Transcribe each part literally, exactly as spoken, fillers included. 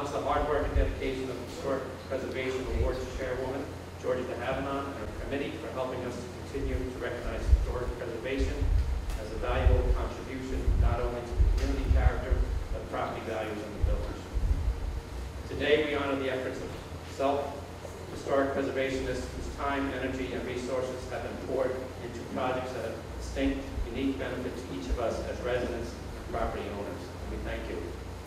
acknowledge the hard work and dedication of the Historic Preservation Awards Chairwoman, Georgia de Havilland, and her committee for helping us to continue to recognize historic preservation as a valuable contribution not only to the community character, but property values in the village. Today, we honor the efforts of self-historic preservationists whose time, energy, and resources have been poured into projects that have distinct, unique benefit to each of us as residents and property owners. We thank you.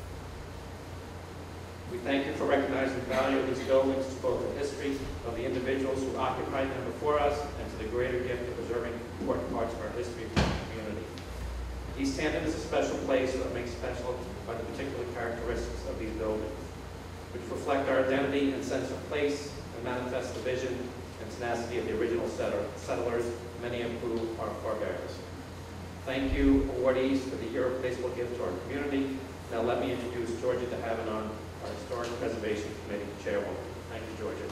We thank you for recognizing the value of these buildings to both the history of the individuals who occupied them before us and to the greater gift of preserving important parts of our history for the community. East Hampton is a special place that makes special by the particular characteristics of these buildings, which reflect our identity and sense of place and manifest the vision and tenacity of the original settlers, many of whom are forebears. Thank you, awardees, for the irreplaceable gift to our community. Now let me introduce Georgia de Havilland, our Historic Preservation Committee Chairwoman. Thank you, Georgia.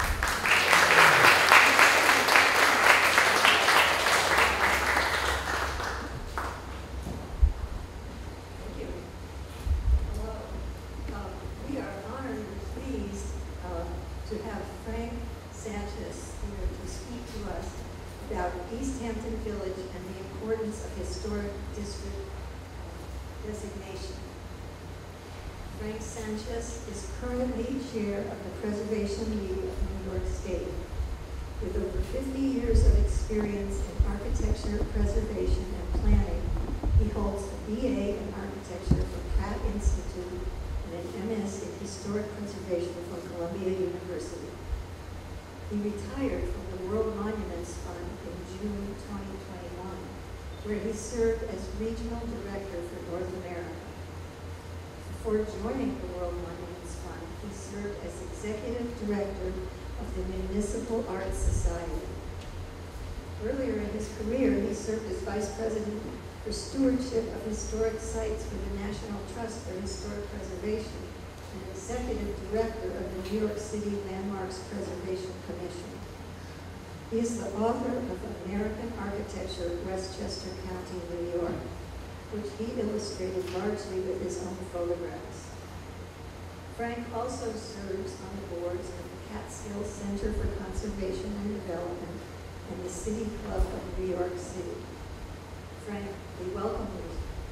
Thank you. Hello. Um, we are honored and pleased uh, to have Frank Sanchis here to speak to us about East Hampton Village and the importance of historic district designation. Frank Sanchis is currently chair of the Preservation League of New York State. With over fifty years of experience in architecture, preservation, and planning, he holds a B A in architecture from Pratt Institute and an M S in historic preservation from Columbia University. He retired from the World Monuments Fund in June twenty twenty-one, where he served as regional director for North America. Before joining the World Monuments Fund, he served as executive director of the Municipal Art Society. Earlier in his career, he served as vice president for stewardship of historic sites for the National Trust for Historic Preservation and executive director of the New York City Landmarks Preservation Commission. He is the author of American Architecture, Westchester County, New York, which he illustrated largely with his own photographs. Frank also serves on the boards of the Catskill Center for Conservation and Development and the City Club of New York City. Frank, we welcome you.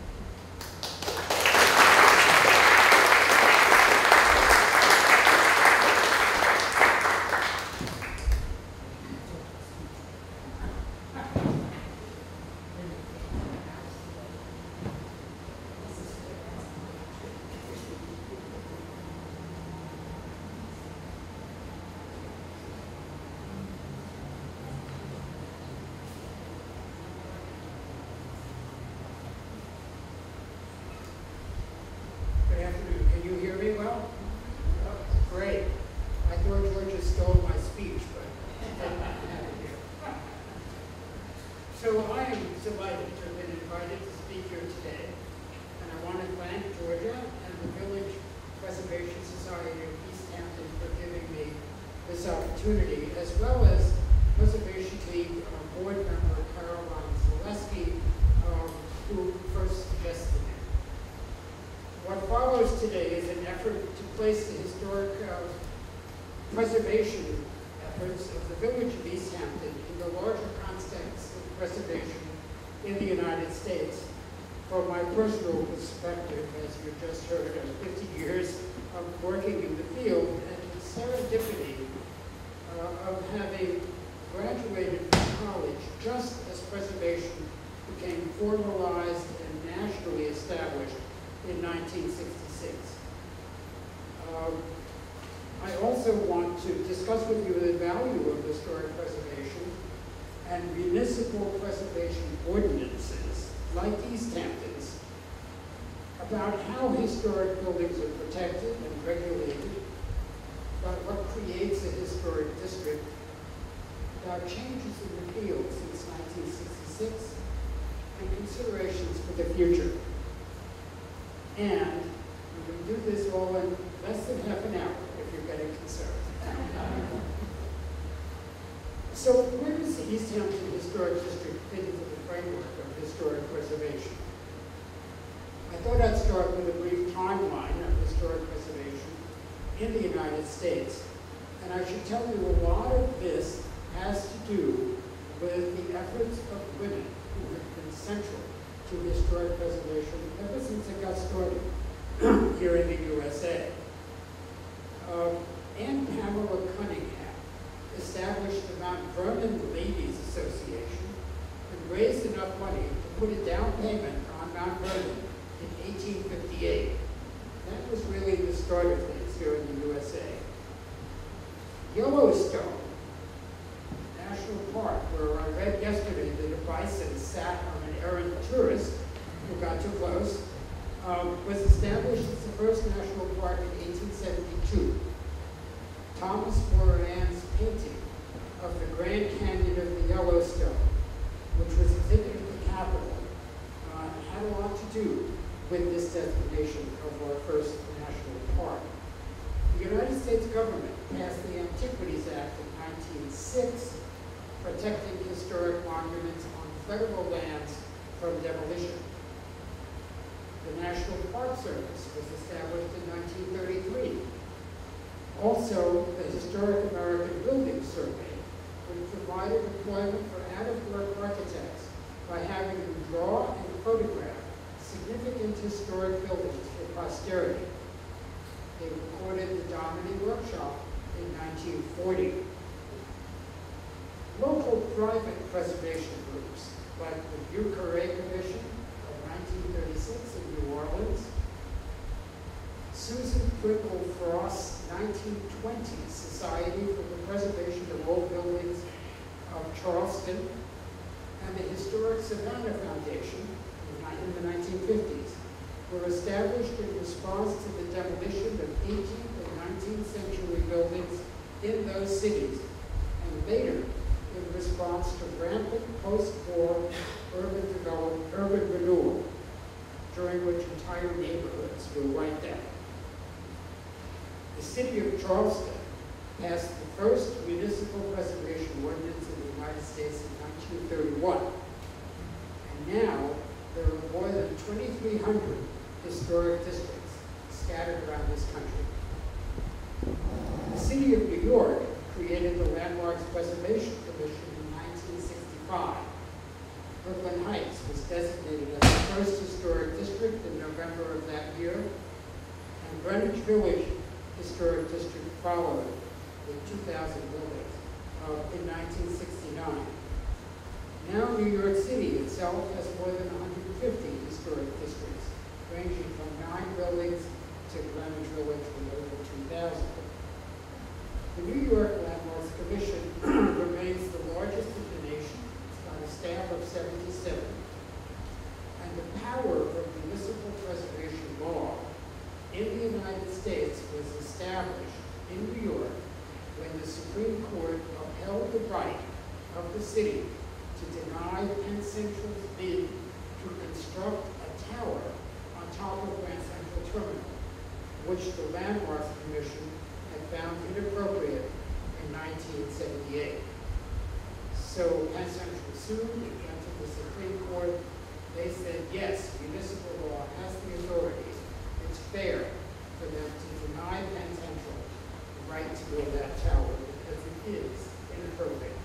As well as Preservation League uh, board member Caroline Zaleski, um, who first suggested it. What follows today is an effort to place the historic uh, preservation efforts of the village of East Hampton in the larger context of preservation in the United States. From my personal perspective, as you just heard, of fifty years of working in the field and the serendipity Uh, of having graduated from college just as preservation became formalized and nationally established in nineteen sixty-six. Um, I also want to discuss with you the value of historic preservation and municipal preservation ordinances, like East Hampton's, about how historic buildings are protected and regulated, about what creates a historic district, about changes in the field since nineteen sixty-six, and considerations for the future. And we can do this all in less than half an hour if you're getting concerned. So where does the East Hampton Historic District fit into the framework of historic preservation? I thought I'd start with a brief timeline of historic preservation in the United States. And I should tell you, a lot of this has to do with the efforts of women who have been central to historic preservation ever since it got started here in the U S A. Um, Anne Pamela Cunningham established the Mount Vernon Ladies Association and raised enough money to put a down payment on Mount Vernon in eighteen fifty-eight. That was really the start of things here in the U S A. Yellowstone National Park, where I read yesterday that a bison sat on an errant tourist who got too close, um, was established as the first national park in eighteen seventy-two. Thomas Moran's painting of the Grand Canyon of the Yellowstone, which was exhibited at the Capitol, uh, had a lot to do with this designation of our first national park. The United States government passed the Antiquities Act of nineteen oh six, protecting historic monuments on federal lands from demolition. The National Park Service was established in nineteen thirty-three. Also, the Historic American Building Survey, which provided employment for out-of-work architects by having them draw and photograph significant historic buildings for posterity. They recorded the Dominy Workshop in nineteen forty. Local private preservation groups, like the Bucaré Commission of nineteen thirty-six in New Orleans, Susan Prickle Frost's nineteen twenty Society for the Preservation of Old Buildings of Charleston, and the Historic Savannah Foundation in the nineteen fifties were established in response to the demolition of eighteenth and nineteenth century buildings in those cities, and later in response to rampant post-war urban development, urban renewal, during which entire neighborhoods were wiped out. The city of Charleston passed the first municipal preservation ordinance in the United States in nineteen thirty-one. And now there are more than twenty-three hundred historic districts scattered around this country. The city of New York created the Landmarks Preservation Commission in nineteen sixty-five. Brooklyn Heights was designated as the first historic district in November of that year, and Greenwich Village Historic District followed with two thousand buildings uh, in nineteen sixty-nine. Now New York City itself has more than one hundred fifty historic districts, ranging from nine buildings to Greenwich Village with over two thousand. The New York Landmarks Commission remains the largest in the nation. It's got a staff of seventy-seven. And the power of municipal preservation law in the United States was established in New York when the Supreme Court upheld the right of the city to deny Penn Central's bid to construct a tower on top of Grand Central Terminal, which the Landmarks Commission had found inappropriate in nineteen seventy-eight. So Penn Central sued, it went to the Supreme Court. They said, yes, municipal law has the authority. It's fair for them to deny Penn Central the right to build that tower because it is inappropriate.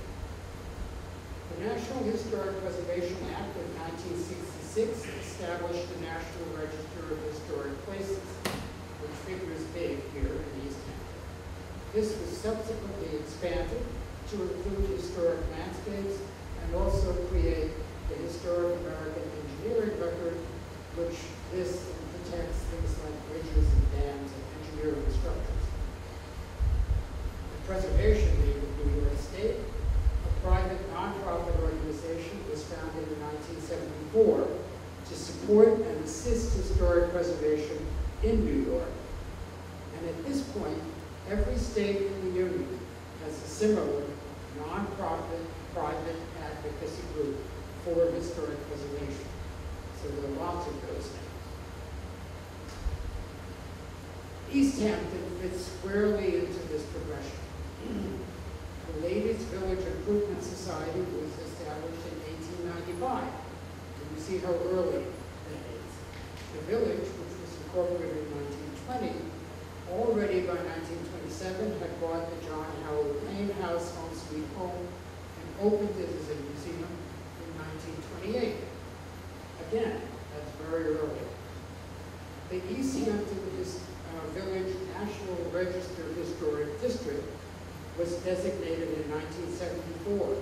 The National Historic Preservation Act of nineteen sixty-six established the National Register of Historic Places, which figures big here in East Hampton. This was subsequently expanded to include historic landscapes and also create the Historic American Engineering Record, which lists and protects things like bridges and dams and engineering structures. The Preservation League of New York State, a private nonprofit organization, was founded in nineteen seventy-four to support and assist historic preservation in New York. And at this point, every state in the Union has a similar nonprofit private advocacy group for historic preservation. So there are lots of those now. East Hampton fits squarely into this progression. The Ladies Village Improvement Society was established in eighteen ninety-five. And you see how early that is. The village, which was incorporated in nineteen twenty, already by nineteen twenty-seven had bought the John Howard Lane House Home Sweet Home and opened it as a museum in nineteen twenty-eight. Again, that's very early. The East Hampton His, uh, Village National Register Historic District was designated in nineteen seventy-four.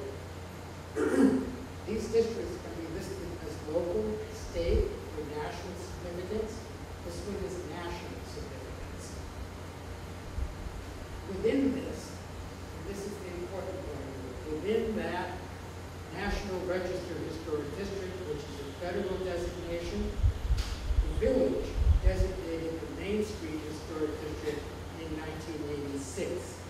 These districts can be listed as local, state, or national significance. This one is national significance. Within this, and this is the important point, within that National Register Historic District, which is a federal designation, the village designated the Main Street Historic District in nineteen eighty-six.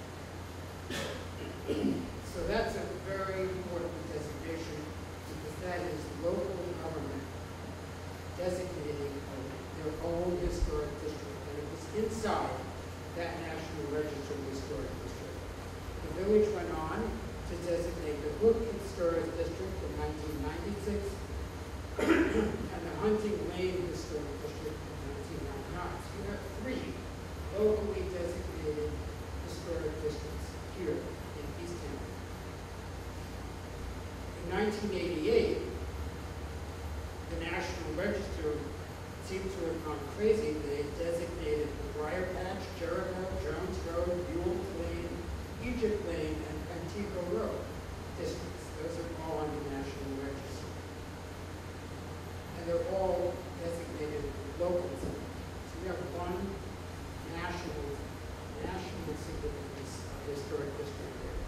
So that's a very important designation because that is local government designating their own historic district, and it was inside that National Register Historic District. The village went on to designate the Hook Historic District in nineteen ninety-six and the Hunting Lane Historic District in nineteen ninety-nine. So you have three locally designated historic districts here in East Hampton. In nineteen eighty-eight, the National Register seemed to have gone crazy. They designated the Briar Patch, Jericho, Jones Road, Buell Lane, Egypt Lane, and Antigua Road districts. Those are all on the National Register. And they're all designated local. So we have one national, national significance of historic district there.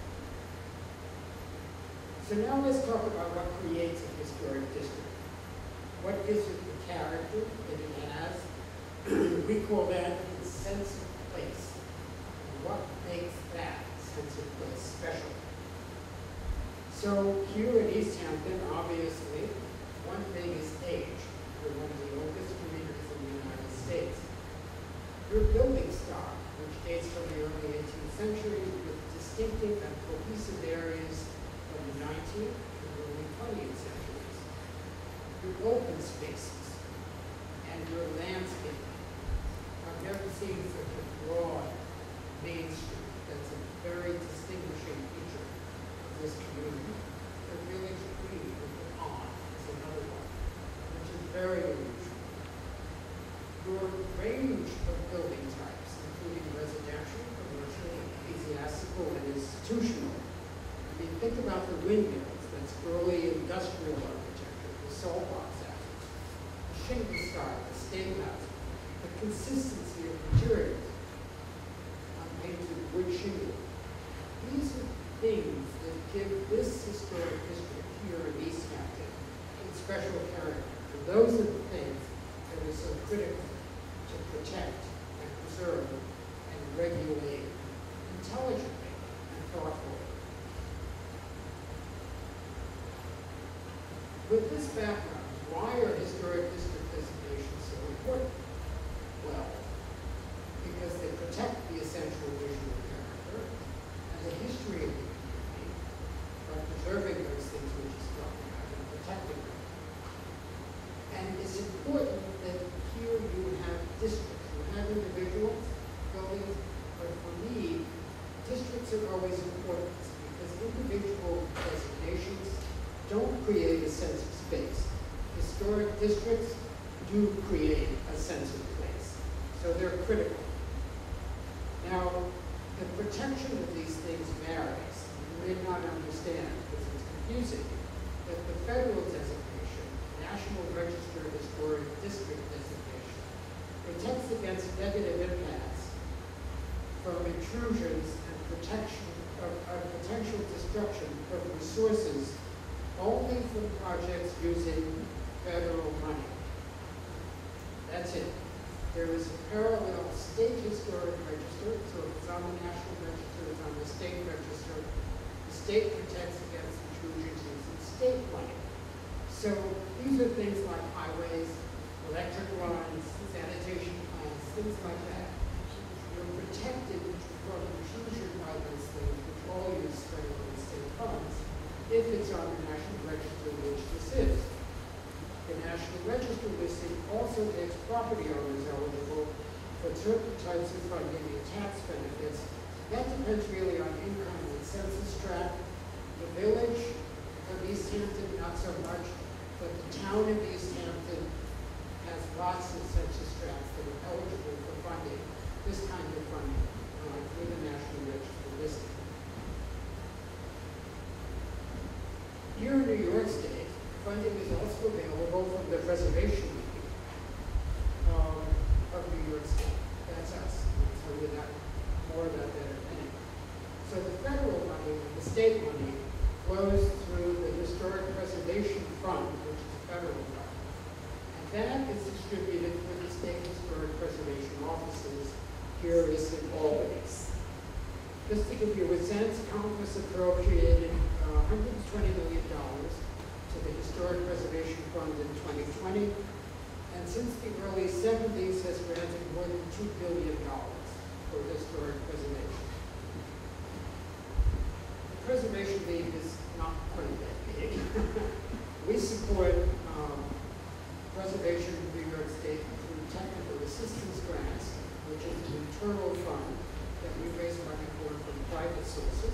So now let's talk about what creates a historic district. What gives it the character that it has? We call that its sense of place. And what makes that sense of place special? So here in East Hampton, obviously, one thing is age. We're one of the oldest communities in the United States. Your building stock, which dates from the early eighteenth century, with distinctive and cohesive areas from the nineteenth and early twentieth centuries. Your open spaces and your landscape. I've never seen such a broad Main Street. That's a very distinguishing feature of this community. The village green with the pond is another one, which is very unusual. Your range of building types, including residential, commercial, ecclesiastical, and institutional. I mean, think about the windmills. That's early industrial architecture, the salt box houses, the shingle style, the state house, the consistency of materials on painted wood shingle. These are things that give this historic district here in East Hampton its special character. And those are the things that are so critical to protect and preserve and regulate intelligently and thoughtfully. With this background, why are historic district designations so important? Well, because they protect the essential visual character and the history of the community by preserving those things we just talked about and protecting them. And it's important that here you have districts. You have individuals, buildings, but for me, districts are always important because individual designations don't create a sense of space. Historic districts do create a sense of place. So they're critical. Now, the protection of these things varies. You may not understand because it's confusing, but the federal designation, National Register Historic District designation, protects against negative impacts from intrusions and protection of, of potential destruction of resources only from projects using federal money. That's it. There is a parallel state historic register, so if it's on the national register, it's on the state register. The state protects against intrusions using state money. So these are things like highways, electric lines, sanitation plants, things like that. You're protected from intrusion by those things, which all use federal and state funds, if it's on the National Register, which this is. The National Register listing also makes property owners eligible for certain types of funding and tax benefits. That depends really on income and census tract. The village of East Hampton, not so much, but the town of East Hampton has lots of census tracts that are eligible for funding, this kind of funding, uh, through the National Register listing. Here in New York State, funding is also available from the Preservation League um, of New York State. That's us. I'll tell you that, more about that in a minute. So the federal money and the state money flows through the Historic Preservation Fund, which is a federal fund. And that is distributed through the state historic preservation offices here in Albany. Just to give you a sense, Congress appropriated uh, one hundred twenty million dollars to the Historic Preservation Fund in twenty twenty, and since the early seventies has granted more than two billion dollars for historic preservation. The Preservation League is not quite that big. We support um, preservation in New York State through technical assistance grants, which is an internal fund that we raise money for from private sources,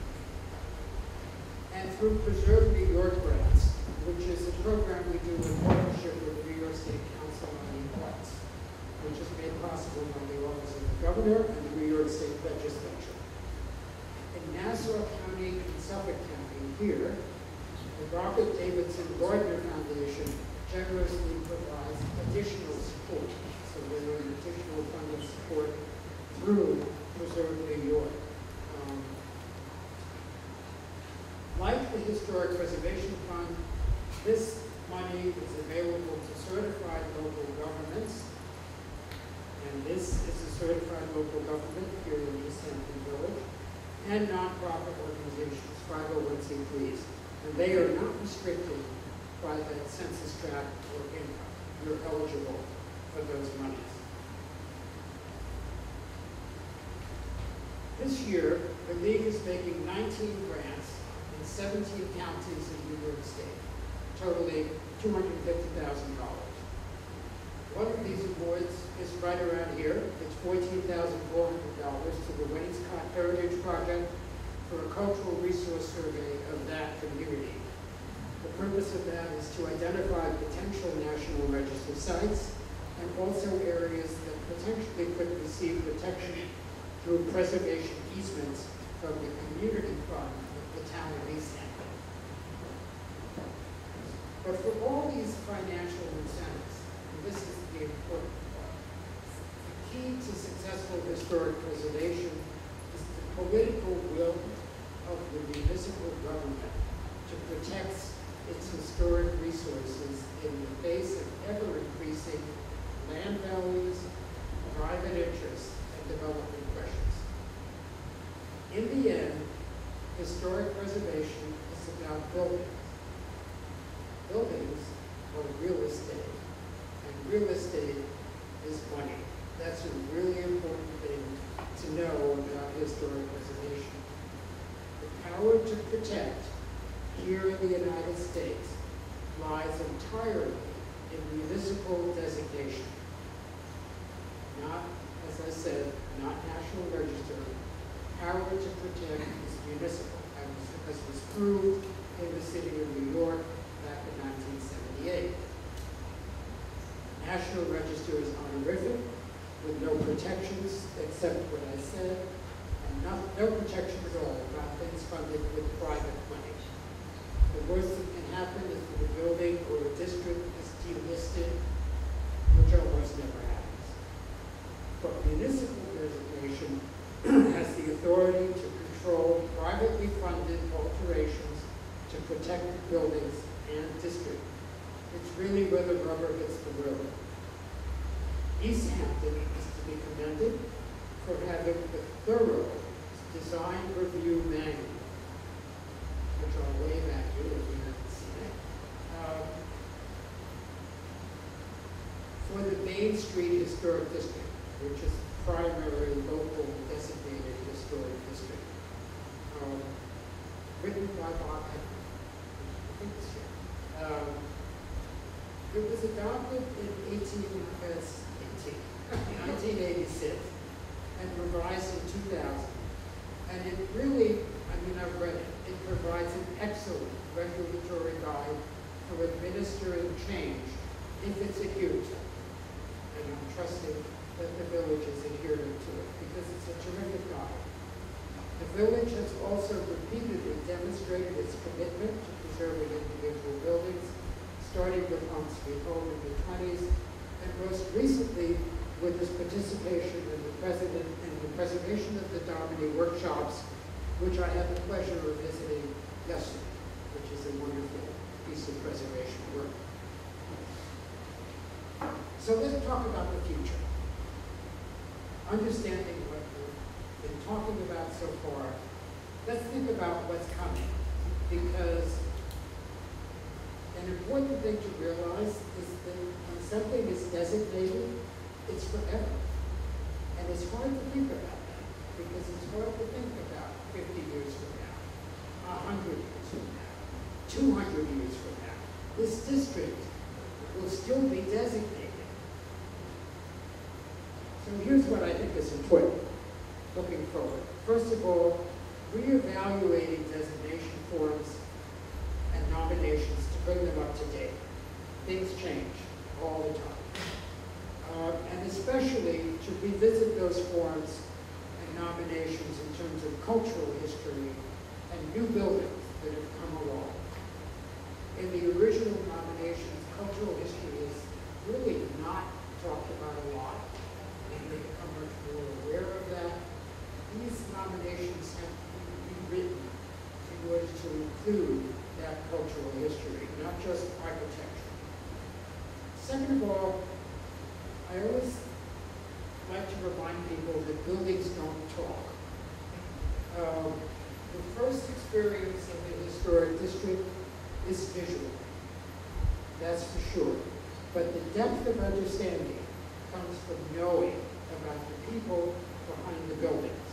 and through Preserve New York grants, which is a program we do in partnership with New York State Council on the Arts, which is made possible by the Office of the Governor and the New York State Legislature. In Nassau County and Suffolk County here, the Robert Davidson Gardner Foundation generously provides additional support. So we're an additional funding support through Preserve New York. Um, like the Historic Preservation Fund, this money is available to certified local governments, and this is a certified local government here in East Hampton Village, and nonprofit organizations, five oh one c threes, and they are not restricted by that census tract or income. You're eligible for those monies. This year, the League is making nineteen grants in seventeen counties in New York State, totaling two hundred fifty thousand dollars. One of these awards is right around here. It's fourteen thousand four hundred dollars to the Wainscott Heritage Project for a cultural resource survey of that community. The purpose of that is to identify potential National Register sites and also areas that potentially could receive protection through preservation easements from the community fund of the town of East Hampton. But for all these financial incentives, and this is the important part, the key to successful historic preservation is the political will of the municipal government to protect its historic resources in the face of ever-increasing land values, private interests, and development pressures. In the end, historic preservation is about buildings. Buildings are real estate, and real estate is money. That's a really important thing to know about historic preservation. The power to protect here in the United States lies entirely in municipal designation. Not, as I said, not National Register. Power to protect is municipal, as was proved in the city of New York back in nineteen seventy-eight. National Register is honorific, with no protections except what I said, and not, no protection at all about things funded with private money. The worst that can happen is that a building or a district is delisted, which almost never happens. But municipal designation has the authority to control privately funded alterations to protect buildings and districts. It's really where the rubber hits the road. East Hampton is to be commended for having a thorough design review manual, which I'll wave at you if you haven't seen it, um, for the Main Street Historic District, which is primary local designated historic district, um, written by Bob Hampton. I think it's here. Um, it was adopted in eighteen, eighteen, nineteen eighty-six, and revised in two thousand. And it really, I mean, I've read it, it provides an excellent regulatory guide for administering change if it's adhered to. And I'm trusting that the village is adhering to it because it's a terrific guide. The village has also repeatedly demonstrated its commitment to preserving individual buildings, starting with Home Sweet Home in the twenties, and most recently with its participation in the, president, in the preservation of the Domini workshops, which I had the pleasure of visiting yesterday, which is a wonderful piece of preservation work. So let's talk about the future. Understanding what we've been talking about so far, let's think about what's coming, because an important thing to realize is that when something is designated, it's forever. And it's hard to think about that, because it's hard to think about fifty years from now, one hundred years from now, two hundred years from now. This district will still be designated. So here's what I think is important, looking forward. First of all, reevaluating designation forms and nominations to bring them up to date. Things change all the time. Uh, and especially to revisit those forms and nominations in terms of cultural history and new buildings that have come along. In the original nominations, cultural history is really not talked about a lot, and they become much more aware of that. These nominations have to be rewritten in order to include that cultural history, not just architecture. Second of all, I always like to remind people that buildings don't talk. Um, the first experience of the historic district is visual, that's for sure. But the depth of understanding comes from knowing about the people behind the buildings.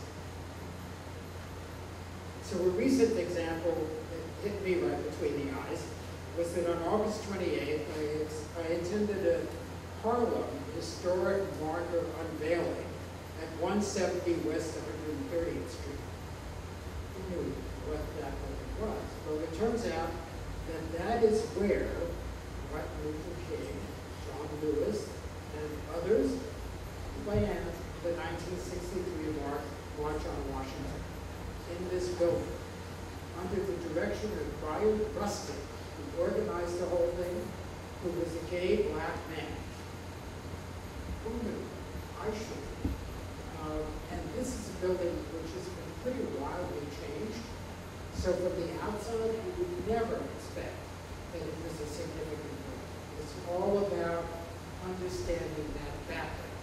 So a recent example that hit me right between the eyes was that on August twenty-eighth, I, I attended a Harlem historic marker unveiling at one seventy West one hundred thirtieth Street. Who knew what that was? Well, it turns out that that is where Martin Luther King, John Lewis, and others planned the nineteen sixty-three March, March on Washington in this building, under the direction of Brian Rustin, who organized the whole thing, who was a gay black man. Who knew? I should. Uh, and this is a building which has been pretty wildly changed. So from the outside, you would never expect that it was a significant building. It's all about understanding that background.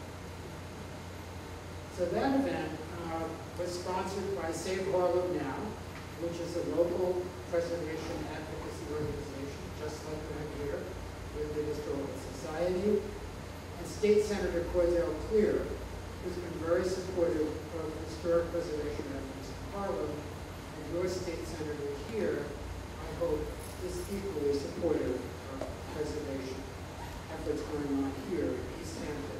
So that event uh, was sponsored by Save Harlem Now, which is a local preservation advocacy organization, just like right here with the Historical Society. And State Senator Cordell Clear, who's been very supportive of historic preservation efforts in Harlem, and your state senator here, I hope, is equally supportive of preservation efforts going on here in East Hampton.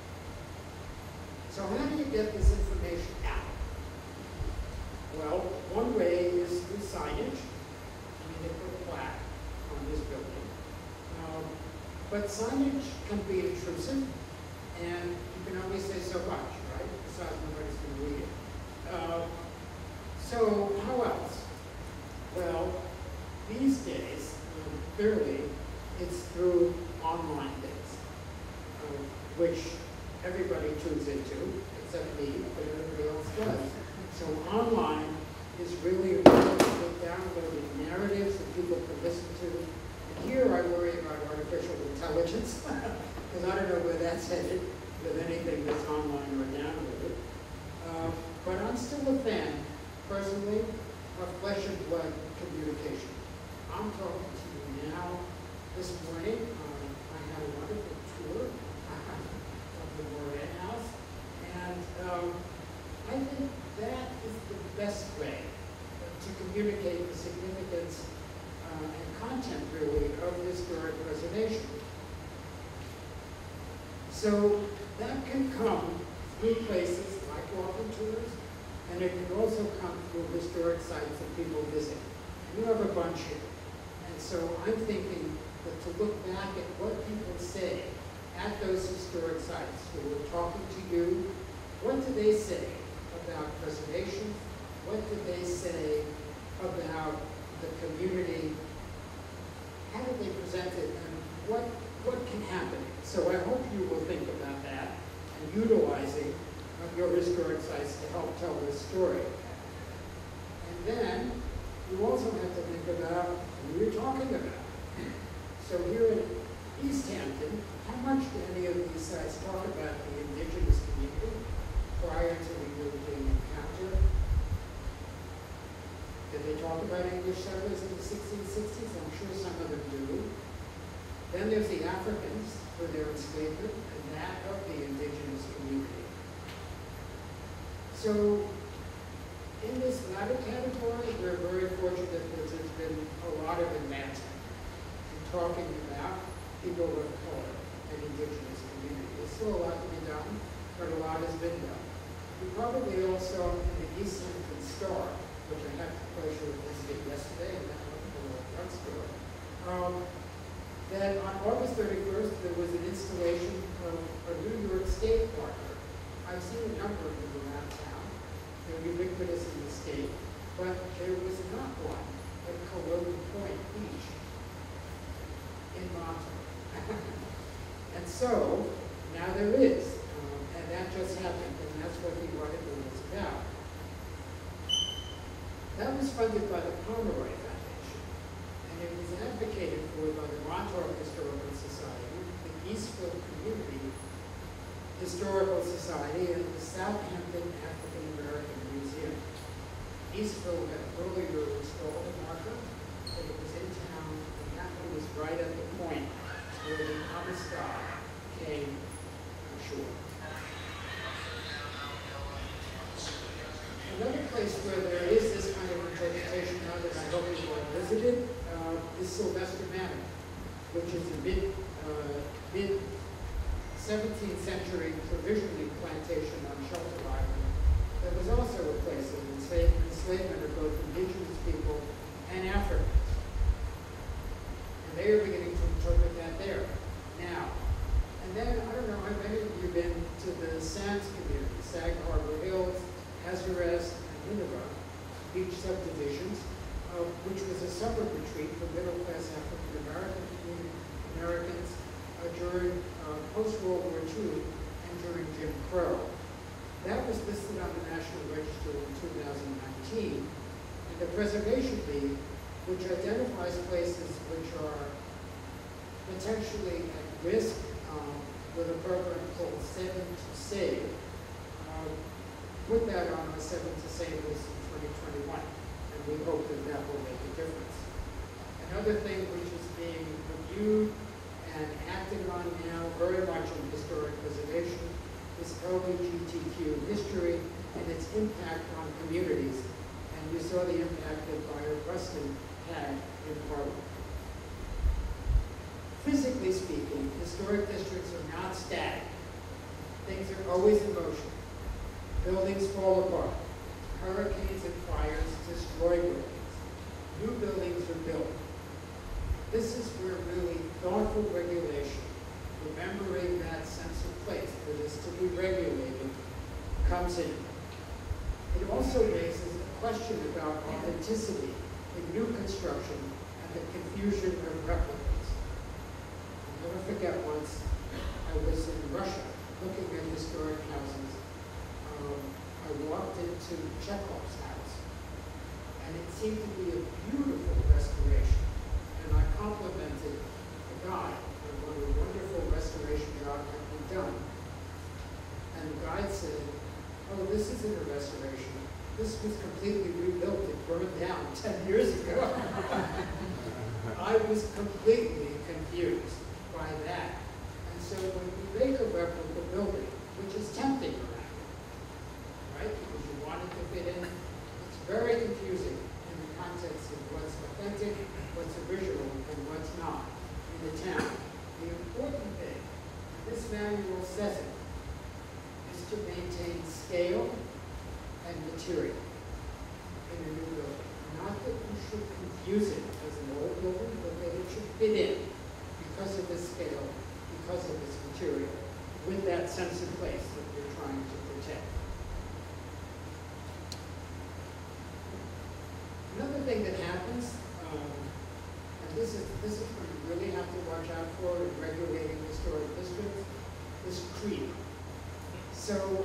So how do you get this information out? Well, one way is through signage. I mean, they put a plaque on this building. Um, But signage can be intrusive, and you can only say so much, right? Besides, nobody's going to read it. Uh, so, how else? Well, these days, um, clearly, it's through online things, uh, which everybody tunes into, except me, but everybody else does. So, online is really important to download narratives that people can listen to. Here I worry about artificial intelligence, because I don't know where that's headed with anything that's online or downloaded. Uh, but I'm still a fan, personally, of flesh and blood communication. I'm talking to you now. This morning, uh, I had a wonderful tour of the Moran House, and um, I think that is the best way to communicate the significance Uh, and content, really, of historic preservation. So that can come through places like walking tours, and it can also come through historic sites that people visit. We have a bunch here. And so I'm thinking that to look back at what people say at those historic sites who were talking to you, what do they say about preservation? What do they say about the community? How do they present it, and what, what can happen? So I hope you will think about that and utilizing uh, your historic sites to help tell this story. And then you also have to think about who you're talking about. So here in East Hampton, how much do any of these sites talk about the indigenous community prior to the European encounter? Did they talk about English settlers in the sixteen sixties? I'm sure some of them do. Then there's the Africans for their enslavement, and that of the indigenous community. So in this latter category, we're very fortunate that there's been a lot of advancement in talking about people of color and indigenous community. There's still a lot to be done, but a lot has been done. We probably also in the East Hampton Star, which I had the pleasure of visiting yesterday, and that wonderful drugstore, um, that on August thirty-first, there was an installation of a New York State marker. I've seen a number of them around town. They're ubiquitous in the state, but there was not one at Culloden Point Beach in Monterey. And so, now there is, um, and that just happened, and that's what the article was about. That was funded by the Pomeroy Foundation, and it was advocated for by the Montauk Historical Society, the Eastville Community Historical Society, and the Southampton African American Museum. Eastville had earlier installed a marker, but it was in town, and that one was right at the point where the Amistad came ashore. Another place where there is this kind of interpretation now that I hope you will visit it uh, is Sylvester Manor, which is a mid, uh, mid seventeenth century provisioning plantation on Shelter Island that was also a place of enslavement of both indigenous people and Africans. And they are beginning to interpret that there now. And then, I don't know, how many of you have been to the Sands community, Sag Harbor Hills, Hazaras, and Nineveh beach subdivisions, uh, which was a summer retreat for middle-class African-American Americans uh, during uh, post-World War Two and during Jim Crow. That was listed on the National Register in two thousand nineteen, and the Preservation League, which identifies places which are potentially at risk um, with a program called Seven to Save, uh, put that on the Seven to Save list in twenty twenty-one, and we hope that that will make a difference. Another thing which is being reviewed and acted on now very much in historic preservation is L G B T Q history and its impact on communities. And you saw the impact that Byron Rustin had in Harlem. Physically speaking, historic districts are not static. Things are always in motion. Buildings fall apart. Hurricanes and fires destroy buildings. New buildings are built. This is where really thoughtful regulation, remembering that sense of place that is to be regulated, comes in. It also raises a question about authenticity in new construction and the confusion of replicas. I'll never forget once I was in Russia looking at historic houses. Um, I walked into Chekhov's house, and it seemed to be a beautiful restoration. And I complimented the guide on what a wonderful restoration job had been done. And the guide said, oh, this isn't a restoration. This was completely rebuilt. It burned down ten years ago. I was completely confused by that. And so when you make a replica building, which is tempting around it, right? Because you want it to fit in, it's very confusing in the context of what's authentic, what's original, and what's not in the town. The important thing, and this manual says it, scale and material in a new building. Not that you should confuse it as an old building, but that it should fit in because of the scale, because of its material, with that sense of place that we're trying to protect. Another thing that happens, um, and this is this is what you really have to watch out for in regulating historic districts, is creep. So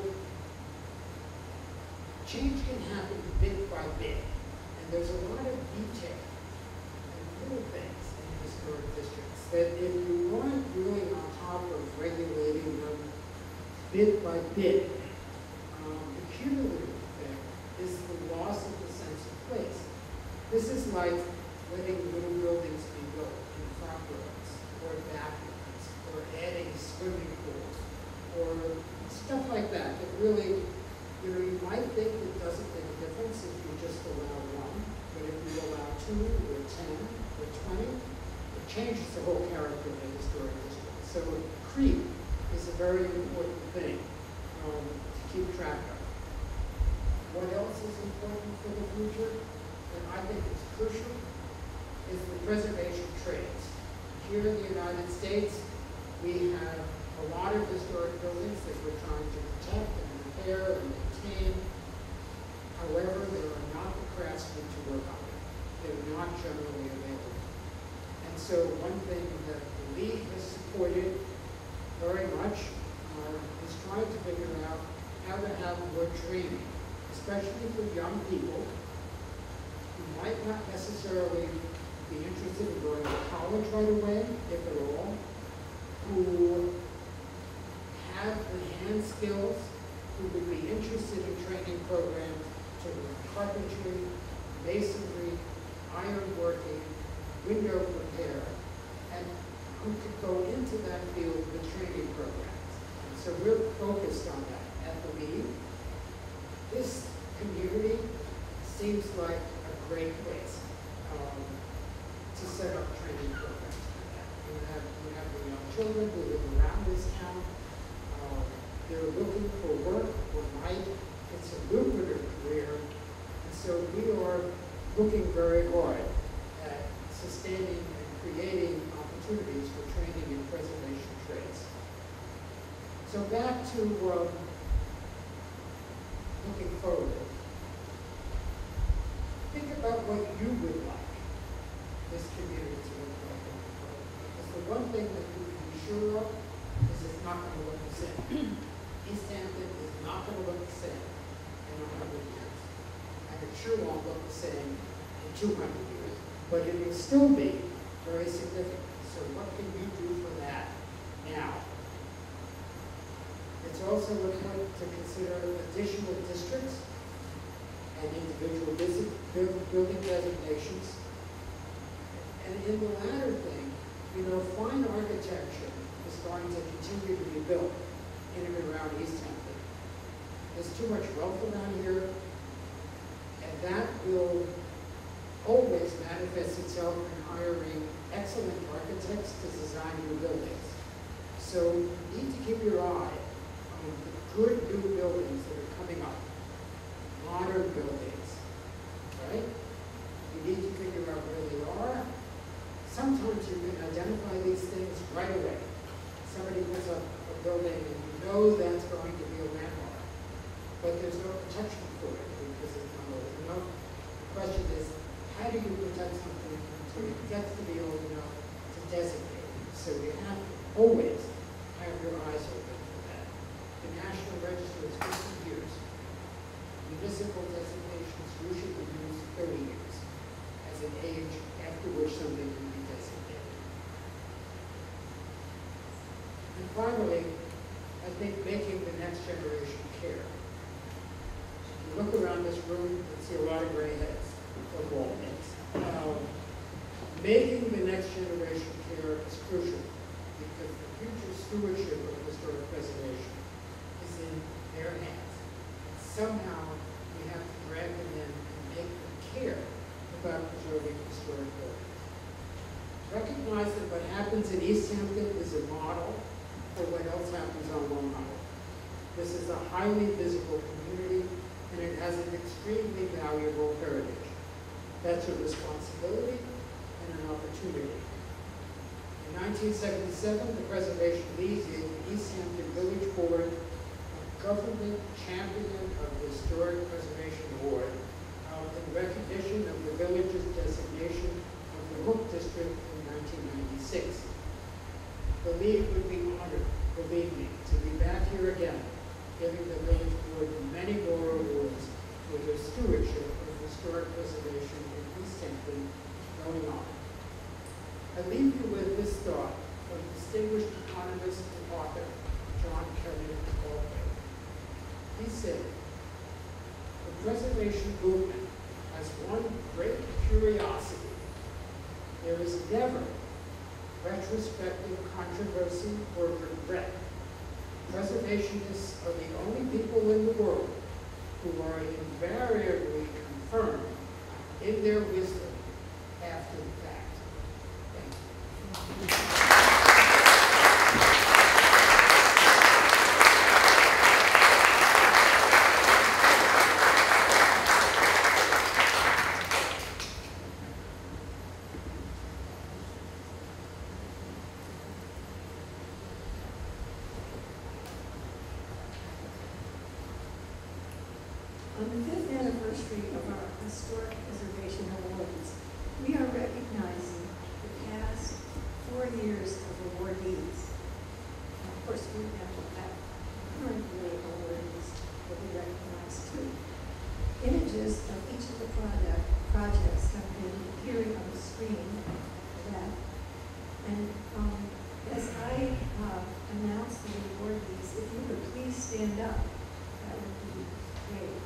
change can happen bit by bit, and there's a lot of detail and little things in historic districts that if you weren't really on top of regulating them bit by bit, um, the cumulative effect is the loss of the sense of place. This is like letting little buildings be built in front yards, or backyards, or adding swimming pools, or stuff like that. That really, you know, you might think it doesn't make a difference if you just allow one, but if you allow two, or ten, or twenty, it changes the whole character of the historic district. So creep is a very important thing um, to keep track of. What else is important for the future? And I think it's crucial, is the preservation trades. Here in the United States, we have a lot of historic buildings that we're trying to protect and repair and maintain. However, there are not the craftsmen to work on it. They're not generally available. And so one thing that the League has supported very much uh, is trying to figure out how to have more training, especially for young people who might not necessarily be interested in going to college right away, if at all, who have the hand skills, who would be interested in training programs to learn carpentry, masonry, ironworking, window repair, and who could go into that field with training programs. And so we're focused on that at the League. This community seems like a great place um, to set up training programs for that. You have, you have the young children who live around this town. Uh, they're looking for work or might. It's a lucrative career. And so we are looking very hard at sustaining and creating opportunities for training in preservation trades. So back to um, looking forward. Think about what you would like this community to look like going forward. Because the one thing that you can be sure of is it's not going to look the same. East Hampton is not going to look the same in a hundred years. And it sure won't look the same in two hundred years. But it will still be very significant. So what can you do for that now? It's also important to consider additional districts and individual visit, building designations. And in the latter thing, you know, fine architecture is going to continue to be built in and around East Hampton. There's too much wealth around here, and that will always manifest itself in hiring excellent architects to design new buildings. So you need to keep your eye on the good new buildings that are coming up, modern buildings, right? You need to figure out where they are. Sometimes you can identify these things right away. Somebody puts up a building and you know that's going to be a landmark, but there's no protection for it because it's not old enough. The question is, how do you protect something until it gets to be old enough to designate it? So you have to always have your eyes open for that. The National Register is fifty years. Municipal designations usually use thirty years as an age after which something can be designated. And finally, I think making the next generation care. If you look around this room, you see a lot of gray heads, or bald heads. Um, making the next generation care is crucial because the future stewardship of historic preservation is in their hands. Somehow, we have to drag them in and make them care about preserving historic buildings. Recognize that what happens in East Hampton is a model for what else happens on Long Island. This is a highly visible community. extremely valuable heritage. That's a responsibility and an opportunity. In nineteen seventy-seven, the Preservation League gave the East Hampton Village Board a Government Champion of the Historic Preservation Award uh, in recognition of the village's designation of the Hook District in nineteen ninety-six. The League would be honored, believe me, to be back here again, giving the Village Board many more awards for their stewardship of historic preservation in East Hampton going on. I leave you with this thought from distinguished economist and author John Kelly Galbraith. He said, the preservation movement has one great curiosity. There is never retrospective controversy or regret. Preservationists are the only people in the world who are invariably confirmed in their wisdom after the fact. Thank you. On the fifth anniversary of our Historic Preservation Awards, we are recognizing the past four years of awardees. Of course, we have current year awardees will be recognized too. Images of each of the product, projects have been appearing on the screen for that. And um, as I uh, announce the awardees, if you would please stand up, that would be great.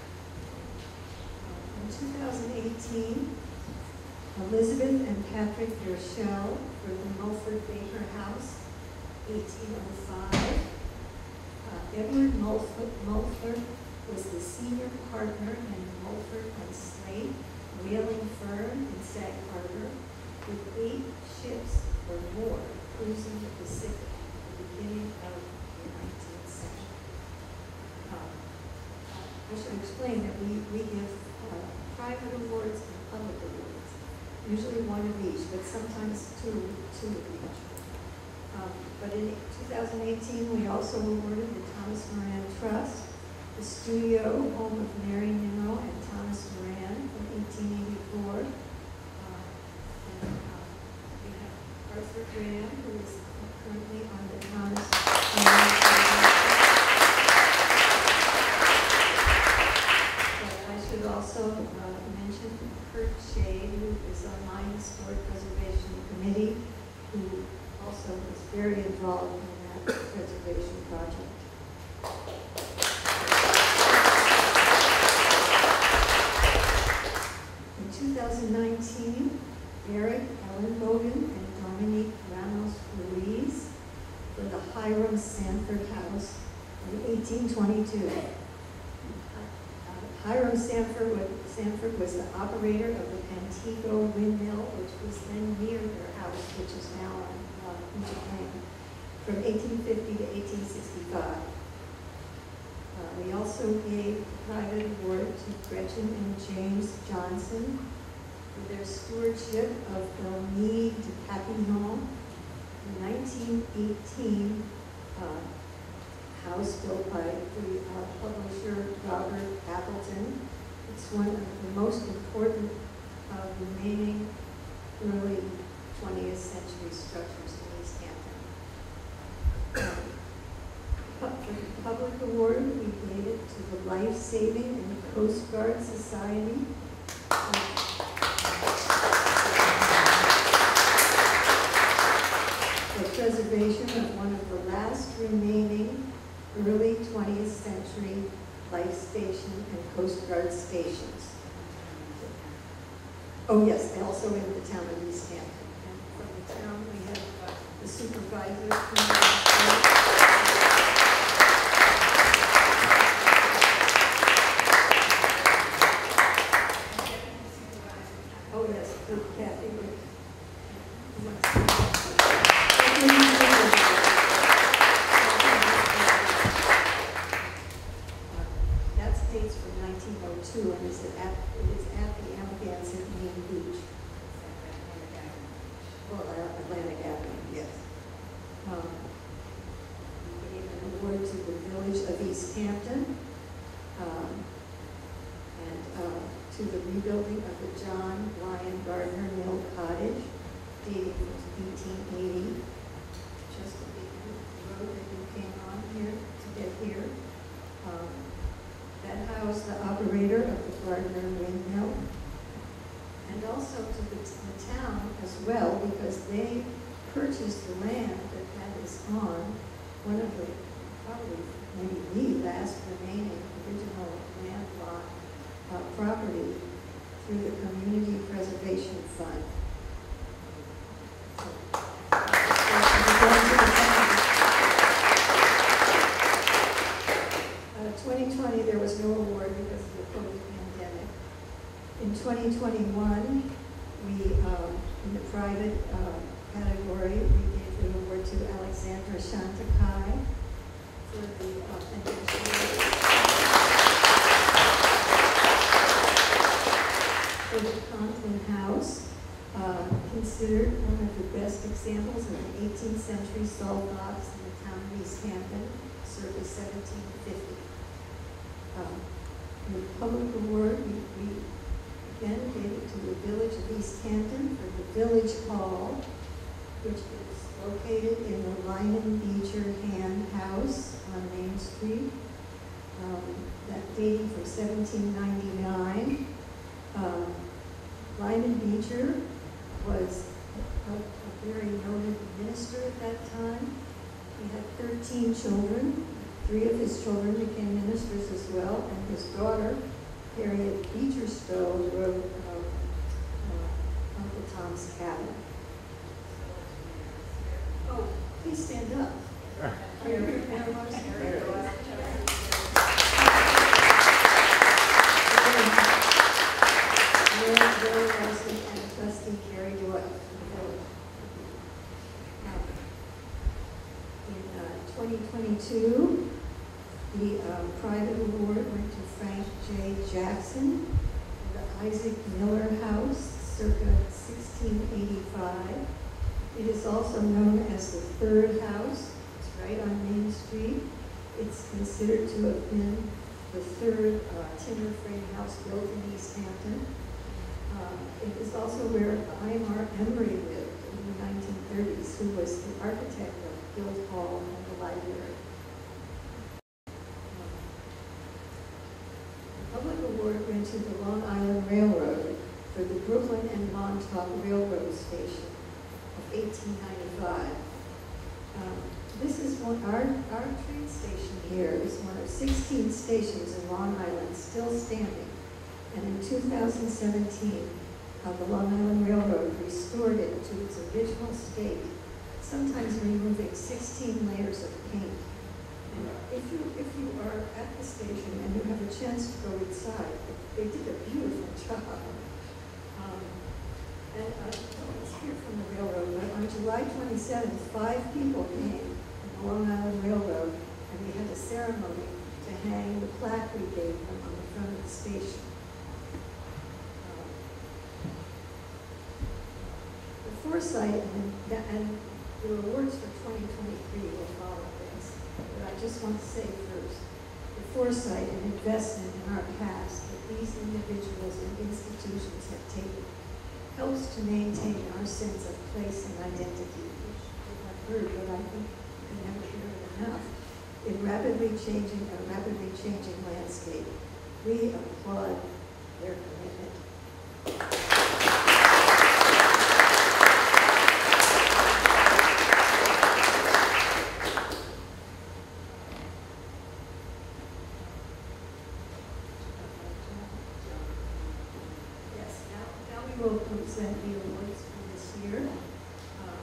In two thousand eighteen, Elizabeth and Patrick Dershell for the Mulford Baker House, eighteen oh five. Uh, Edward Mulford, Mulford was the senior partner in Mulford and Slate whaling firm in Sag Harbor, with eight ships or more cruising the Pacific at the beginning of the nineteenth century. Uh, I should explain that we, we give uh, private awards and public awards, usually one of each, but sometimes two, two of each. Um, but in two thousand eighteen, we also awarded the Thomas Moran Trust, the studio home of Mary Nimmo and Thomas Moran from eighteen eighty-four. Uh, and uh, we have Arthur Graham, who is currently on the Thomas Moran Trust. Should also uh, mention Kurt Shade, who is on my Historic Preservation Committee, who also was very involved in that preservation project. In two thousand nineteen, Eric Ellenbogen and Dominique Ramos Ruiz for the Hiram Sanford House in eighteen twenty-two. Hiram Sanford was, Sanford was the operator of the Pantego windmill, which was then near their house, which is now on uh, Egypt Lane, from eighteen fifty to eighteen sixty-five. Uh, we also gave a private award to Gretchen and James Johnson for their stewardship of the Nid de Papillon, in nineteen eighteen. Uh, house built by the uh, publisher Robert Appleton. It's one of the most important uh, remaining early twentieth century structures in East Hampton. Um, for the public award, we gave it to the Life Saving and Coast Guard Society. Uh, for preservation of one of the last remaining early twentieth century life station and Coast Guard stations. Oh yes, and also in the town of East Hampton. And from the town, we have uh, the supervisor. Oh yes, Kathy. That's dates from nineteen oh two and is at, it is at the Amagansett Main Beach. Well, uh, Atlantic Avenue, yes. Um, we gave an award to the Village of East Hampton, um, and uh, to the rebuilding of the John Lyon Gardner Mill Cottage, dating from eighteen eighty. Just a big road that you came on here to get here. Um, that housed the operator of the Gardner Windmill, and also to the, the town as well, because they purchased the land that that is on, one of the, probably maybe the last remaining original landlocked uh, property through the Community Preservation Fund. twenty twenty, there was no award because of the COVID pandemic. In twenty twenty-one, we, um, in the private uh, category, we gave the award to Alexandra Shantakai for the authentication for the Conklin House, uh, considered one of the best examples of an eighteenth century salt box in the town of East Hampton, circa seventeen fifty. Um, the public award, we, we again gave it to the Village of East Hampton for the Village Hall, which is located in the Lyman Beecher Hand House on Main Street, um, that dating from seventeen ninety-nine. Um, Lyman Beecher was a, a very noted minister at that time. He had thirteen children. Three of his children became ministers as well, and his daughter, Harriet Beecher Stowe, wrote uh, uh, Uncle Tom's Cabin. Oh, please stand up. Are you here, Madam Marcy? Mary Larson and Trustee Carrie Doyle. In uh, twenty twenty-two, the uh, private award went to Frank J. Jackson for the Isaac Miller House, circa sixteen eighty-five. It is also known as the Third House. It's right on Main Street. It's considered to have been the third uh, timber frame house built in East Hampton. Uh, it is also where Aymar Emery lived in the nineteen thirties, who was the architect of Guildhall and the library. The public award went to the Long Island Railroad for the Brooklyn and Montauk Railroad Station of eighteen ninety-five. Um, this is one, our, our train station here is one of sixteen stations in Long Island still standing. And in two thousand seventeen, uh, the Long Island Railroad restored it to its original state, sometimes removing sixteen layers of paint. And if you, if you are at the station and you have a chance to go inside, they did a beautiful job. Um, and uh, let's hear from the railroad. But on July twenty-seventh, five people came from the Long Island Railroad, and we had a ceremony to hang the plaque we gave them on the front of the station. The foresight and, and the awards for twenty twenty-three will follow this. But I just want to say first, the foresight and investment in our past that these individuals and institutions have taken helps to maintain our sense of place and identity, which I've heard, but I think you can never hear it enough, in rapidly changing, a rapidly changing landscape. We applaud their commitment. Will present the awards for this year. Uh,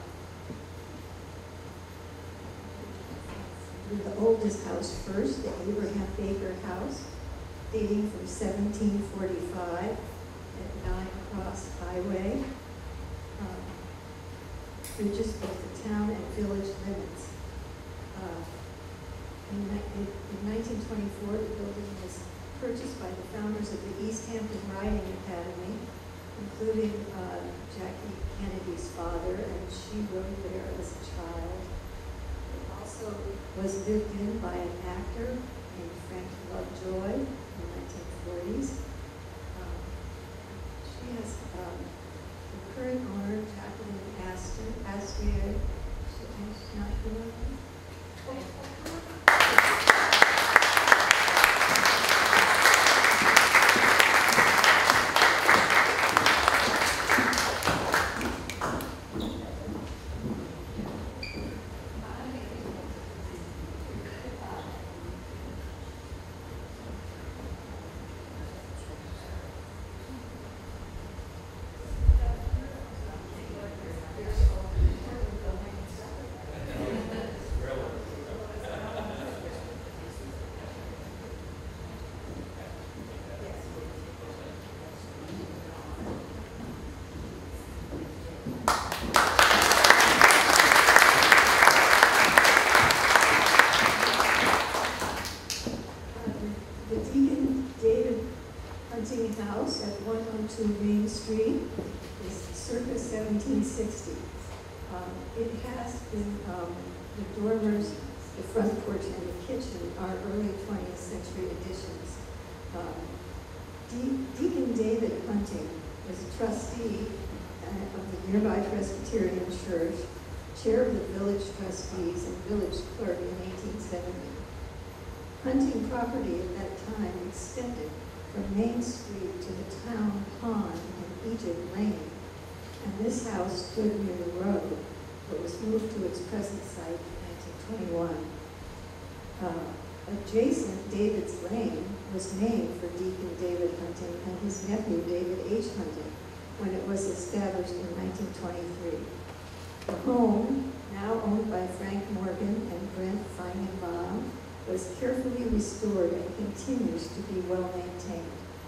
the oldest house first, the Abraham Baker House, dating from seventeen forty-five at Nine Cross Highway, uh, through just both the town and village limits. Uh, in, in, in nineteen twenty-four, the building was purchased members of the East Hampton Riding Academy, including uh, Jackie Kennedy's father, and she rode there as a child. It also was lived in by an actor named Frank Lovejoy in the nineteen forties. Um, she has um, the current owner, Jacqueline Astor, Astier. She, she's not here. Main Street is circa seventeen sixty. Um, it has been, um, the dormers, the front porch, and the kitchen are early twentieth century additions. Um, De Deacon David Hunting was a trustee uh, of the nearby Presbyterian Church, chair of the village trustees, and village clerk in eighteen seventy. Hunting property at that time extended from Main Street to the town pond and Egypt Lane, and this house stood near the road, but was moved to its present site in nineteen twenty-one. Uh, adjacent David's Lane was named for Deacon David Hunting and his nephew David H. Hunting when it was established in nineteen twenty-three. The home, now owned by Frank Morgan and Brent Feigenbaum, was carefully restored and continues to be well maintained.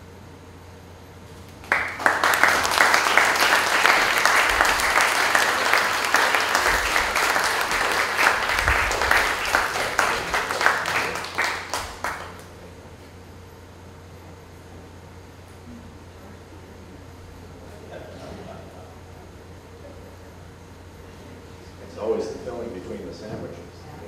It's always the filling between the sandwiches.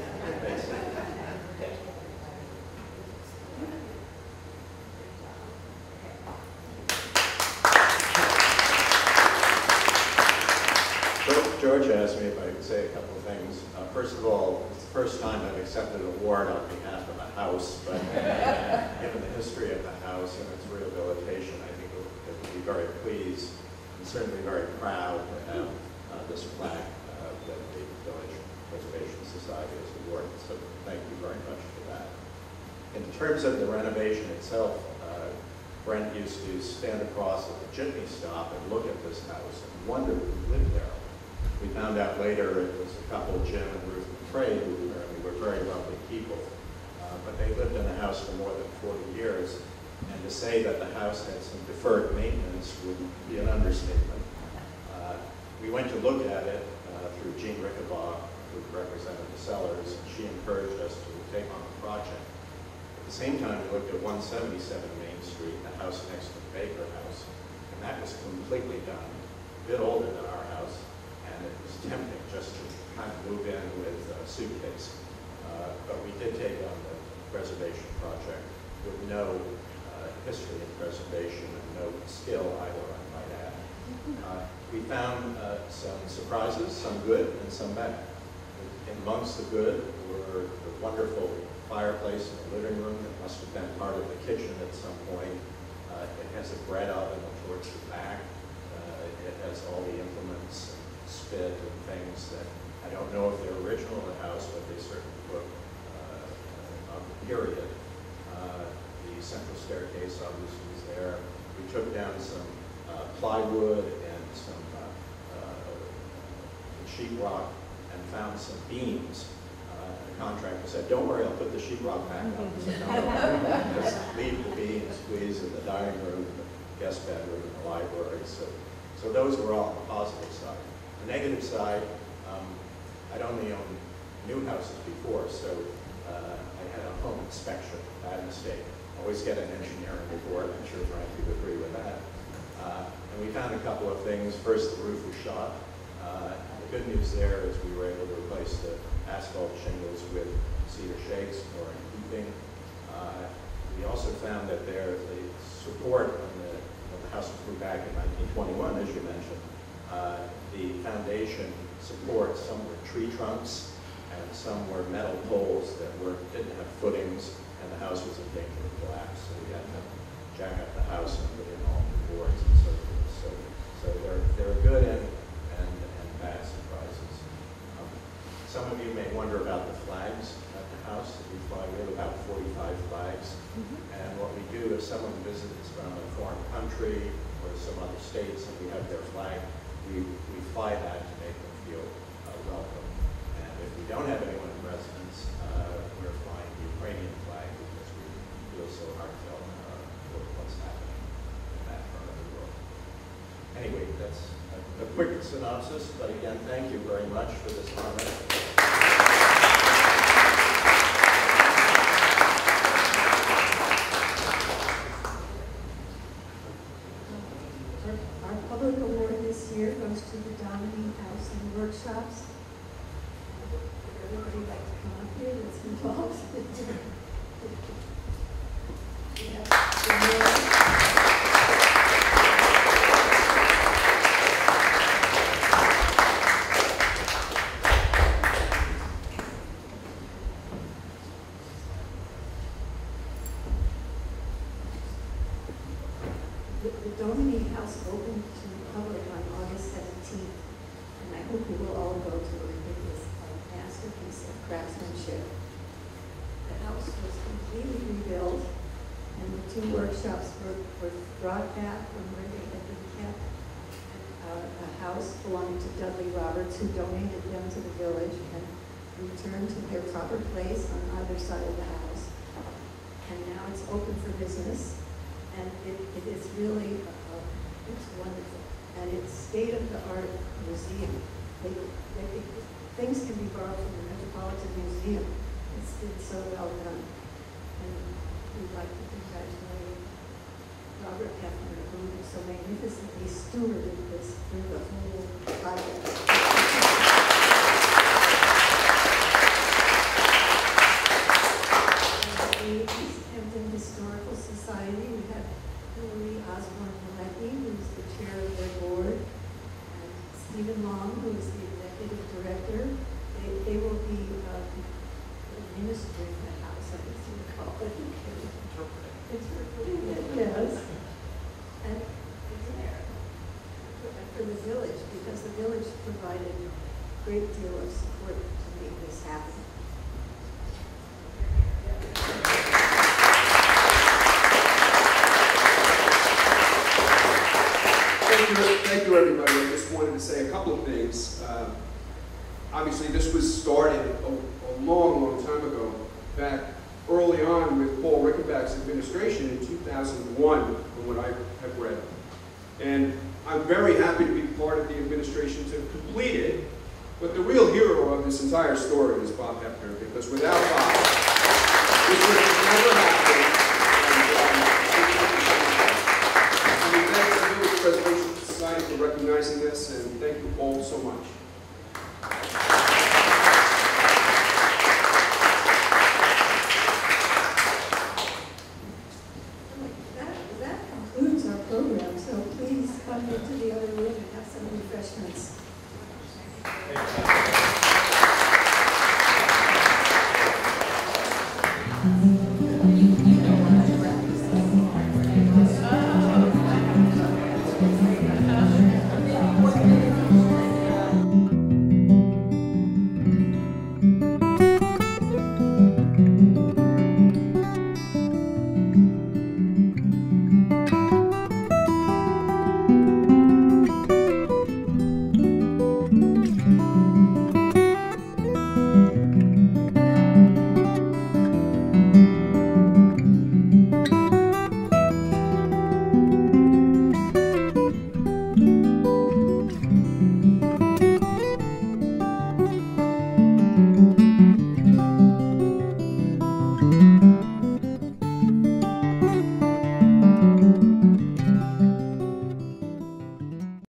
George asked me if I could say a couple of things. Uh, first of all, it's the first time I've accepted an award on behalf of a house, but given the history of the house and its rehabilitation, I think it would be very pleased and certainly very proud to have uh, this plaque uh, that the Village Preservation Society has awarded. So thank you very much for that. In terms of the renovation itself, uh, Brent used to stand across at the jitney stop and look at this house and wonder who lived there. We found out later it was a couple, Jim and Ruth McCrae, who apparently were very lovely people. Uh, but they lived in the house for more than forty years. And to say that the house had some deferred maintenance would be an understatement. Uh, we went to look at it uh, through Jean Rickabaugh, who represented the sellers. And she encouraged us to take on the project. At the same time, we looked at one seventy-seven Main Street, the house next to the Baker House. And that was completely done, a bit older than our house. And it was tempting just to kind of move in with a suitcase. Uh, but we did take on the preservation project with no uh, history in preservation and no skill either, I might add. Uh, we found uh, some surprises, some good and some bad. In amongst the good were the wonderful fireplace in the living room that must have been part of the kitchen at some point. Uh, it has a bread oven towards the back. Uh, it has all the implements, spit and things that I don't know if they're original in the house, but they certainly look uh, of the period. Uh, the central staircase obviously is there. We took down some uh, plywood and some uh, uh, sheetrock and found some beams. Uh, the contractor said, "Don't worry, I'll put the sheetrock back up." I said, "No, no, just leave the beams, please, in the dining room, the guest bedroom, and the library." So, so those were all on the positive side. The negative side, um, I'd only owned new houses before, so uh, I had a home inspection, bad mistake. always get an engineering report. I'm sure Frank would agree with that. Uh, and we found a couple of things. First, the roof was shot. Uh, the good news there is we were able to replace the asphalt shingles with cedar shakes for heating. Uh, we also found that there, the support on the, when the house was moved back in nineteen twenty-one, as you mentioned, uh, the foundation support, some were tree trunks and some were metal poles that were, didn't have footings, and the house was in danger of collapse. So we had to jack up the house and put in all the boards and so forth. So, so they're, they're good and, and, and bad surprises. Um, some of you may wonder about the flags at the house that we fly. We have about forty-five flags. Mm-hmm. And what we do if someone visits from a foreign country or some other states and we have their flag, we, we fly that to make them feel uh, welcome. And if we don't have anyone in residence, uh, we're flying the Ukrainian flag because we feel so heartfelt uh, for what's happening in that part of the world. Anyway, that's a, a quick synopsis, but again, thank you very much for this honor. Our public award this year goes to the Domini House and Workshops. Would everybody like to come up here that's involved? The, the Domini House opened to the public on August seventeenth, and I hope you will all go to it. It is a masterpiece of craftsmanship. The house was completely rebuilt, and the two workshops were, were brought back from where they had been kept. Uh, a house belonging to Dudley Roberts, who donated them to the village and returned to their proper place on either side of the house. And now it's open for business. And it, it is really, uh, it's wonderful. And it's state-of-the-art museum. They, they, things can be borrowed from the Metropolitan Museum. It's been so well done. And we'd like to congratulate Robert Hefner, who so magnificently stewarded this through the whole project. The East Hampton Historical Society, we have Hillary Osborne-Malecki, who's the chair of their board, and Stephen Long, who is the executive director. They, they will be um, administering the house, I guess you would call it. Interpreting it, yes. And it's there for the village, because the village provided a great deal of support to make this happen. Thank you, thank you, everybody. I just wanted to say a couple of things. Um, obviously, this was started a, a long, long time ago, back early on with Paul Rickenback's administration in two thousand one, from what I have read. And I'm very happy to be part of the administration to complete it. But the real hero of this entire story is Bob Hefner, because without Bob, this would have never happened. And we thank the Village Preservation Society for recognizing this, and thank you all so much. That, that concludes our program, so please come into the other room and have some refreshments. Thank you.